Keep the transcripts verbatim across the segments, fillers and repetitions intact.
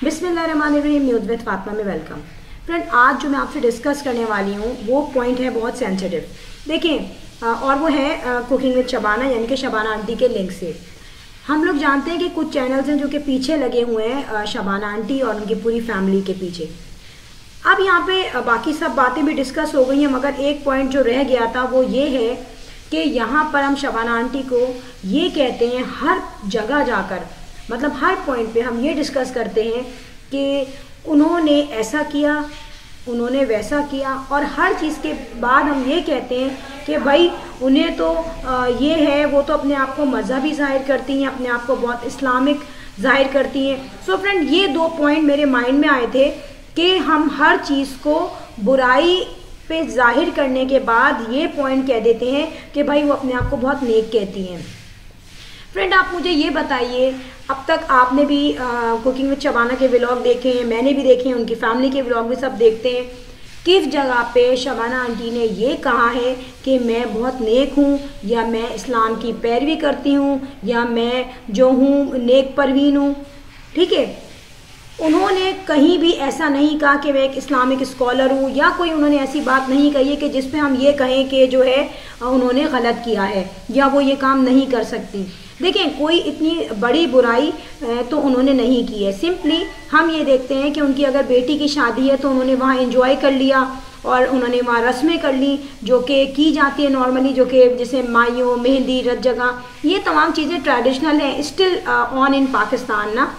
बिस्मिल्लाहिर्रहमानिर्रहीम, news with Fatima में welcome. Friend, आज जो मैं आपसे डिस्कस करने वाली हूँ वो पॉइंट है बहुत सेंसिटिव। देखिए, और वो है कुकिंग विद शबाना, यानी कि शबाना आंटी के लिंक से। हम लोग जानते हैं कि कुछ चैनल्स हैं जो कि पीछे लगे हुए हैं शबाना आंटी और उनकी पूरी फैमिली के पीछे। अब यहाँ पे बाकी सब बातें भी डिस्कस हो गई हैं, मगर एक पॉइंट जो रह गया था वो ये है कि यहाँ पर हम शबाना आंटी को ये कहते हैं हर जगह जाकर, मतलब हर पॉइंट पे हम ये डिस्कस करते हैं कि उन्होंने ऐसा किया, उन्होंने वैसा किया, और हर चीज़ के बाद हम ये कहते हैं कि भाई उन्हें तो ये है, वो तो अपने आप को मजहबी जाहिर करती हैं, अपने आप को बहुत इस्लामिक जाहिर करती हैं। सो फ्रेंड, ये दो पॉइंट मेरे माइंड में आए थे कि हम हर चीज़ को बुराई पे जाहिर करने के बाद ये पॉइंट कह देते हैं कि भाई वो अपने आप को बहुत नेक कहती हैं। फ्रेंड, आप मुझे ये बताइए, अब तक आपने भी कुकिंग विद शबाना के व्लॉग देखे हैं, मैंने भी देखे हैं, उनकी फैमिली के व्लॉग भी सब देखते हैं। किस जगह पे शबाना आंटी ने ये कहा है कि मैं बहुत नेक हूँ, या मैं इस्लाम की पैरवी करती हूँ, या मैं जो हूँ नेक परवीन हूँ? ठीक है, उन्होंने कहीं भी ऐसा नहीं कहा कि मैं एक इस्लामिक स्कॉलर हूँ, या कोई उन्होंने ऐसी बात नहीं कही है कि जिस पे हम ये कहें कि जो है उन्होंने गलत किया है या वो ये काम नहीं कर सकती। देखें, कोई इतनी बड़ी बुराई तो उन्होंने नहीं की है। सिंपली हम ये देखते हैं कि उनकी अगर बेटी की शादी है तो उन्होंने वहाँ एंजॉय कर लिया और उन्होंने वहाँ रस्में कर ली जो कि की जाती है नॉर्मली, जो कि जैसे माइयों, मेहंदी, रत जगह, ये तमाम चीज़ें ट्रेडिशनल हैं स्टिल ऑन इन पाकिस्तान ना।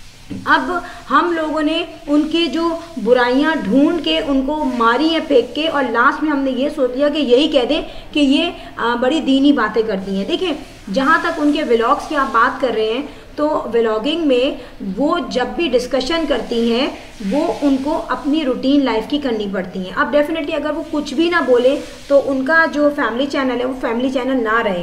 अब हम लोगों ने उनके जो बुराइयां ढूंढ के उनको मारी हैं फेंक के, और लास्ट में हमने ये सोच लिया कि यही कह दें कि ये बड़ी दीनी बातें करती हैं। देखिए, जहाँ तक उनके व्लॉग्स की आप बात कर रहे हैं, तो व्लॉगिंग में वो जब भी डिस्कशन करती हैं वो उनको अपनी रूटीन लाइफ की करनी पड़ती हैं। अब डेफिनेटली अगर वो कुछ भी ना बोले तो उनका जो फैमिली चैनल है वो फैमिली चैनल ना रहे।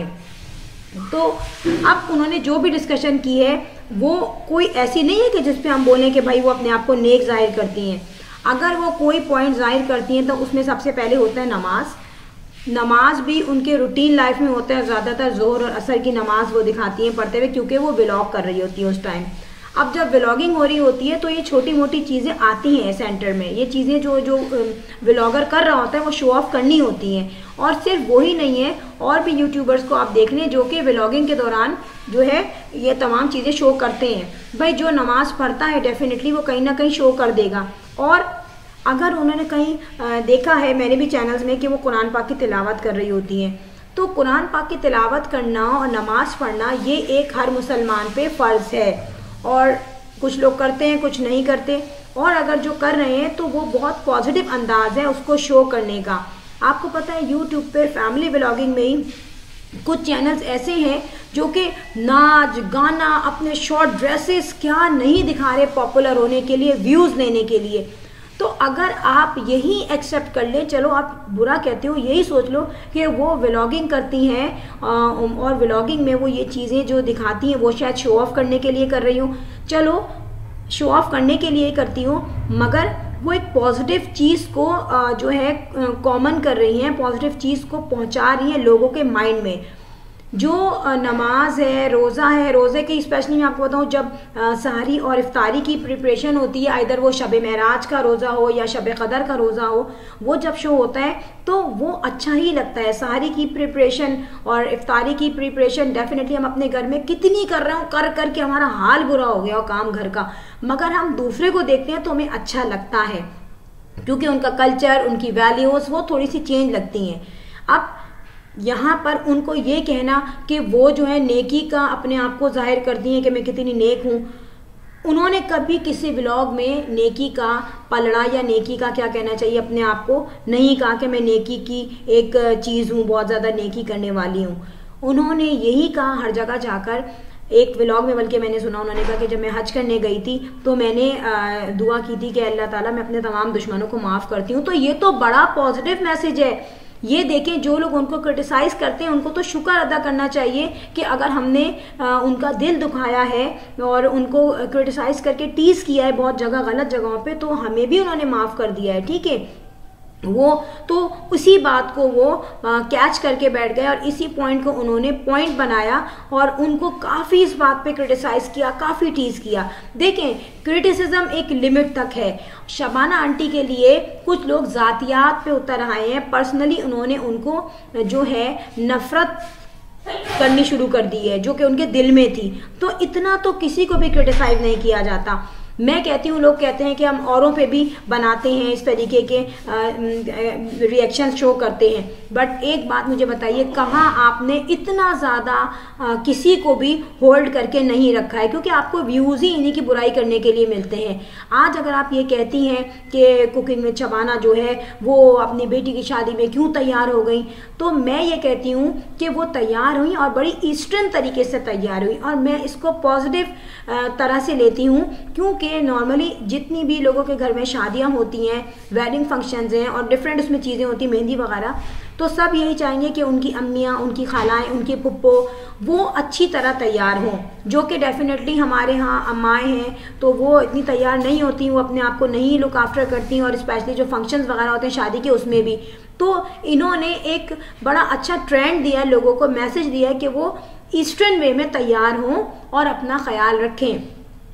तो अब उन्होंने जो भी डिस्कशन की है वो कोई ऐसी नहीं है कि जिस पे हम बोलें कि भाई वो अपने आप को नेक जाहिर करती हैं। अगर वो कोई पॉइंट जाहिर करती हैं तो उसमें सबसे पहले होता है नमाज। नमाज भी उनके रूटीन लाइफ में होता है, ज़्यादातर जोहर और असर की नमाज वो दिखाती हैं पढ़ते हुए, क्योंकि वो व्लॉग कर रही होती है उस टाइम। अब जब व्लॉगिंग हो रही होती है तो ये छोटी मोटी चीज़ें आती हैं सेंटर में। ये चीज़ें जो जो व्लॉगर कर रहा होता है वो शो ऑफ करनी होती हैं। और सिर्फ वही नहीं है, और भी यूट्यूबर्स को आप देख लें जो कि व्लॉगिंग के दौरान जो है ये तमाम चीज़ें शो करते हैं। भाई जो नमाज़ पढ़ता है डेफिनेटली वो कहीं ना कहीं शो कर देगा। और अगर उन्होंने कहीं देखा है, मैंने भी चैनल्स में, कि वो कुरान पाक की तिलावत कर रही होती हैं, तो कुरान पाक की तिलावत करना और नमाज़ पढ़ना ये एक हर मुसलमान पे फ़र्ज़ है। और कुछ लोग करते हैं, कुछ नहीं करते, और अगर जो कर रहे हैं तो वो बहुत पॉजिटिव अंदाज है उसको शो करने का। आपको पता है यूट्यूब पे फैमिली व्लॉगिंग में ही कुछ चैनल्स ऐसे हैं जो कि नाच गाना, अपने शॉर्ट ड्रेसेस क्या नहीं दिखा रहे पॉपुलर होने के लिए, व्यूज़ लेने के लिए। तो अगर आप यही एक्सेप्ट कर लें, चलो आप बुरा कहते हो, यही सोच लो कि वो व्लॉगिंग करती हैं और व्लॉगिंग में वो ये चीज़ें जो दिखाती हैं वो शायद शो ऑफ करने के लिए कर रही हूँ, चलो शो ऑफ करने के लिए करती हूँ, मगर वो एक पॉजिटिव चीज़ को जो है कॉमन कर रही हैं, पॉजिटिव चीज़ को पहुँचा रही हैं लोगों के माइंड में। जो नमाज है, रोज़ा है, रोज़े की स्पेशली मैं आपको बताऊँ, जब सहरी और इफ्तारी की प्रिपरेशन होती है, इधर वो शब महराज का रोज़ा हो या शब कदर का रोज़ा हो, वो जब शो होता है तो वो अच्छा ही लगता है। सहरी की प्रिपरेशन और इफ्तारी की प्रिपरेशन डेफिनेटली हम अपने घर में कितनी कर रहे हो, कर कर के हमारा हाल बुरा हो गया हो काम घर का, मगर हम दूसरे को देखते हैं तो हमें अच्छा लगता है, क्योंकि उनका कल्चर, उनकी वैल्यूज़ वो थोड़ी सी चेंज लगती हैं। अब यहाँ पर उनको ये कहना कि वो जो है नेकी का अपने आप को जाहिर करती हैं कि मैं कितनी नेक हूँ, उन्होंने कभी किसी व्लॉग में नेकी का पलड़ा या नेकी का क्या कहना चाहिए अपने आप को नहीं कहा कि मैं नेकी की एक चीज़ हूँ, बहुत ज़्यादा नेकी करने वाली हूँ। उन्होंने यही कहा हर जगह जाकर। एक व्लॉग में बल्कि मैंने सुना, उन्होंने कहा कि जब मैं हज करने गई थी तो मैंने दुआ की थी कि अल्लाह ताला मैं अपने तमाम दुश्मनों को माफ़ करती हूँ। तो ये तो बड़ा पॉजिटिव मैसेज है। ये देखें, जो लोग उनको क्रिटिसाइज करते हैं उनको तो शुक्र अदा करना चाहिए कि अगर हमने आ, उनका दिल दुखाया है और उनको क्रिटिसाइज करके टीज किया है बहुत जगह, गलत जगहों पे, तो हमें भी उन्होंने माफ़ कर दिया है। ठीक है, वो तो उसी बात को वो कैच करके बैठ गए और इसी पॉइंट को उन्होंने पॉइंट बनाया और उनको काफ़ी इस बात पे क्रिटिसाइज़ किया, काफ़ी टीज किया। देखें, क्रिटिसिज्म एक लिमिट तक है। शबाना आंटी के लिए कुछ लोग ज़ातियात पे उतर आए हैं, पर्सनली उन्होंने उनको जो है नफ़रत करनी शुरू कर दी है जो कि उनके दिल में थी। तो इतना तो किसी को भी क्रिटिसाइज नहीं किया जाता। मैं कहती हूँ, लोग कहते हैं कि हम औरों पे भी बनाते हैं, इस तरीके के रिएक्शन शो करते हैं, बट एक बात मुझे बताइए, कहाँ आपने इतना ज़्यादा किसी को भी होल्ड करके नहीं रखा है? क्योंकि आपको व्यूज़ ही इन्हीं की बुराई करने के लिए मिलते हैं। आज अगर आप ये कहती हैं कि कुकिंग विद शबाना जो है वो अपनी बेटी की शादी में क्यों तैयार हो गई, तो मैं ये कहती हूँ कि वो तैयार हुई और बड़ी ईस्टर्न तरीके से तैयार हुई, और मैं इसको पॉजिटिव तरह से लेती हूँ। क्योंकि नॉर्मली जितनी भी लोगों के घर में शादियाँ होती हैं, वेडिंग फंक्शंस हैं और डिफरेंट उसमें चीज़ें होती हैं, मेहंदी वगैरह, तो सब यही चाहेंगे कि उनकी अम्मियाँ, उनकी खालाएँ, उनकी पुप्पो वो अच्छी तरह तैयार हों, जो कि डेफिनेटली हमारे यहाँ अम्माएँ हैं तो वो इतनी तैयार नहीं होती, वो अपने आप को नहीं लुक आफ्टर करती हैं, और स्पेशली जो फंक्शंस वगैरह होते हैं शादी के, उसमें भी। तो इन्होंने एक बड़ा अच्छा ट्रेंड दिया है, लोगों को मैसेज दिया है कि वो ईस्टर्न वे में तैयार हों और अपना ख्याल रखें।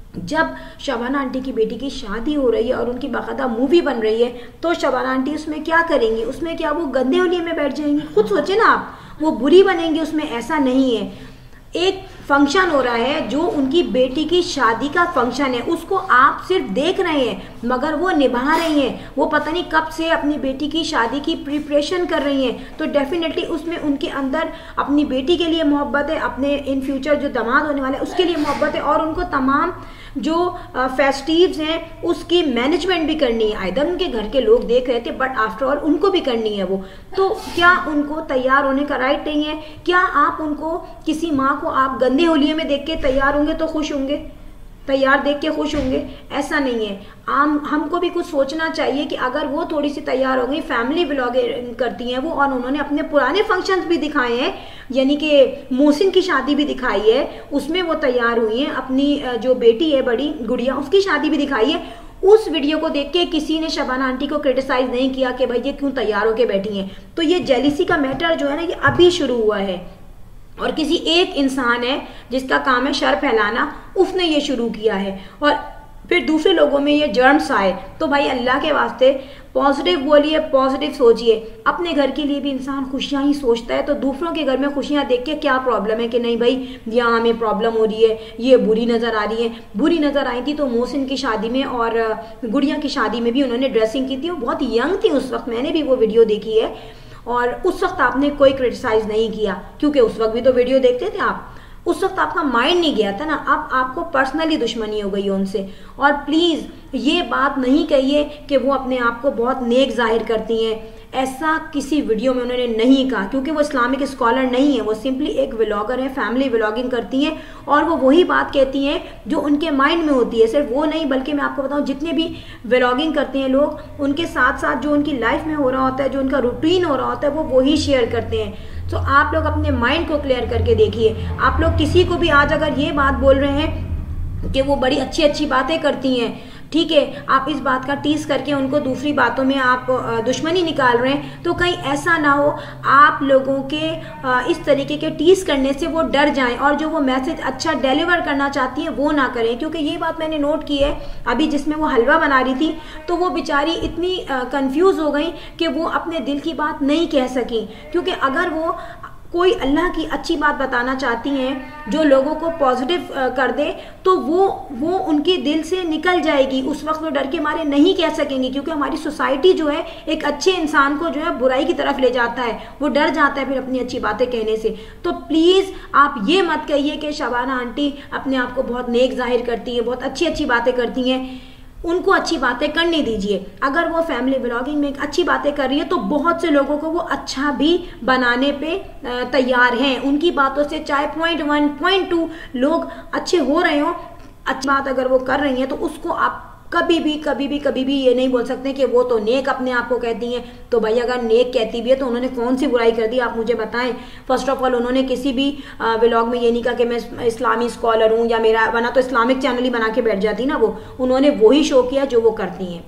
जब शबाना आंटी की बेटी की शादी हो रही है और उनकी बाकायदा मूवी बन रही है, तो शबाना आंटी उसमें क्या करेंगी? उसमें क्या वो गंदे होलिये में बैठ जाएंगी? खुद सोचे ना आप, वो बुरी बनेंगी उसमें? ऐसा नहीं है। एक फंक्शन हो रहा है जो उनकी बेटी की शादी का फंक्शन है, उसको आप सिर्फ देख रहे हैं, मगर वो निभा रही हैं, वो पता नहीं कब से अपनी बेटी की शादी की प्रिपरेशन कर रही हैं। तो डेफिनेटली उसमें उनके अंदर अपनी बेटी के लिए मोहब्बत है, अपने इन फ्यूचर जो दामाद होने वाले हैं उसके लिए मोहब्बत है, और उनको तमाम जो फेस्टिव्स हैं उसकी मैनेजमेंट भी करनी है। आइदर उनके घर के लोग देख रहे थे, बट आफ्टर ऑल उनको भी करनी है वो। तो क्या उनको तैयार होने का राइट नहीं है? क्या आप उनको, किसी माँ को आप गंदे होलिये में देख के तैयार होंगे तो खुश होंगे? तैयार देख के खुश होंगे? ऐसा नहीं है। आम हमको भी कुछ सोचना चाहिए कि अगर वो थोड़ी सी तैयार हो गई, फैमिली व्लॉगिंग करती हैं वो, और उन्होंने अपने पुराने फंक्शंस भी दिखाए हैं, यानी कि मोहसिन की शादी भी दिखाई है, उसमें वो तैयार हुई हैं, अपनी जो बेटी है बड़ी गुड़िया, उसकी शादी भी दिखाई है। उस वीडियो को देख के किसी ने शबाना आंटी को क्रिटिसाइज नहीं किया कि भाई ये क्यों तैयार होके बैठी हैं। तो ये जेलिसी का मैटर जो है ना, ये अभी शुरू हुआ है, और किसी एक इंसान है जिसका काम है शर फैलाना, उसने ये शुरू किया है, और फिर दूसरे लोगों में ये जर्म्स आए। तो भाई अल्लाह के वास्ते पॉजिटिव बोलिए, पॉजिटिव सोचिए। अपने घर के लिए भी इंसान खुशियां ही सोचता है, तो दूसरों के घर में खुशियां देख के क्या प्रॉब्लम है कि नहीं भाई यहाँ हमें प्रॉब्लम हो रही है, ये बुरी नज़र आ रही है। बुरी नज़र आई थी तो मोहसिन की शादी में और गुड़िया की शादी में भी उन्होंने ड्रेसिंग की थी, वो बहुत यंग थी उस वक्त, मैंने भी वो वीडियो देखी है, और उस वक्त आपने कोई क्रिटिसाइज नहीं किया, क्योंकि उस वक्त भी तो वीडियो देखते थे आप, उस वक्त आपका माइंड नहीं गया था ना। अब आपको पर्सनली दुश्मनी हो गई है उनसे। और प्लीज़ ये बात नहीं कहिए कि वो अपने आप को बहुत नेक जाहिर करती हैं, ऐसा किसी वीडियो में उन्होंने नहीं कहा, क्योंकि वो इस्लामिक स्कॉलर नहीं है, वो सिंपली एक व्लॉगर है, फैमिली व्लॉगिंग करती हैं, और वो वही बात कहती हैं जो उनके माइंड में होती है। सिर्फ वो नहीं, बल्कि मैं आपको बताऊं, जितने भी व्लॉगिंग करते हैं लोग, उनके साथ साथ जो उनकी लाइफ में हो रहा होता है, जो उनका रूटीन हो रहा होता है, वो वही शेयर करते हैं। तो आप लोग अपने माइंड को क्लियर करके देखिए। आप लोग किसी को भी आज अगर ये बात बोल रहे हैं कि वो बड़ी अच्छी अच्छी बातें करती हैं, ठीक है, आप इस बात का टीज करके उनको दूसरी बातों में आप दुश्मनी निकाल रहे हैं, तो कहीं ऐसा ना हो आप लोगों के इस तरीके के टीज करने से वो डर जाएं और जो वो मैसेज अच्छा डिलीवर करना चाहती हैं वो ना करें। क्योंकि ये बात मैंने नोट की है, अभी जिसमें वो हलवा बना रही थी तो वो बेचारी इतनी कंफ्यूज हो गई कि वो अपने दिल की बात नहीं कह सकी। क्योंकि अगर वो कोई अल्लाह की अच्छी बात बताना चाहती हैं जो लोगों को पॉजिटिव कर दे, तो वो वो उनके दिल से निकल जाएगी। उस वक्त वो डर के मारे नहीं कह सकेंगे, क्योंकि हमारी सोसाइटी जो है एक अच्छे इंसान को जो है बुराई की तरफ ले जाता है, वो डर जाता है फिर अपनी अच्छी बातें कहने से। तो प्लीज़ आप ये मत कहिए कि शबाना आंटी अपने आप को बहुत नेक जाहिर करती है, बहुत अच्छी अच्छी बातें करती हैं। उनको अच्छी बातें करने दीजिए। अगर वो फैमिली ब्लॉगिंग में अच्छी बातें कर रही है तो बहुत से लोगों को वो अच्छा भी बनाने पे तैयार हैं। उनकी बातों से चाहे पॉइंट वन पॉइंट टू लोग अच्छे हो रहे हो, अच्छी बात अगर वो कर रही हैं तो उसको आप कभी भी कभी भी कभी भी ये नहीं बोल सकते कि वो तो नेक अपने आप को कहती हैं। तो भाई अगर नेक कहती भी है तो उन्होंने कौन सी बुराई कर दी, आप मुझे बताएं। फर्स्ट ऑफ ऑल उन्होंने किसी भी व्लॉग में ये नहीं कहा कि मैं इस्लामी स्कॉलर हूँ या मेरा, वरना तो इस्लामिक चैनल ही बना के बैठ जाती ना वो। उन्होंने वही शो किया जो वो करती हैं।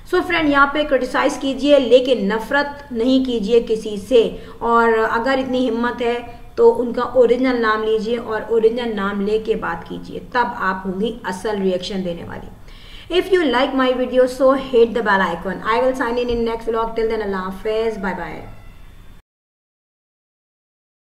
सो फ्रेंड यहाँ पे क्रिटिसाइज़ कीजिए लेकिन नफ़रत नहीं कीजिए किसी से, और अगर इतनी हिम्मत है तो उनका ओरिजिनल नाम लीजिए और ओरिजिनल नाम लेके बात कीजिए, तब आप होंगी असल रिएक्शन देने वाली। If you like my video so hit the bell icon. I will sign in in next vlog. Till then Allah हाफिज़, बाय बाय।